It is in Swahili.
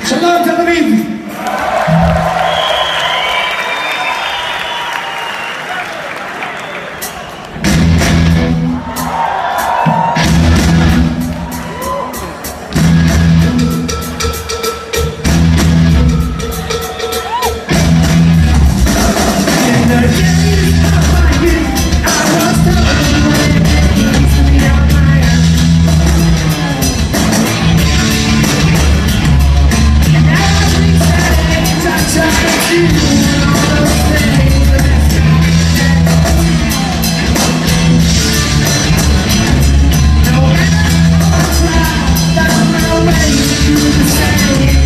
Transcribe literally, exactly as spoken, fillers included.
Shalom Tel Aviv. No matter how I try, that's my way to the same.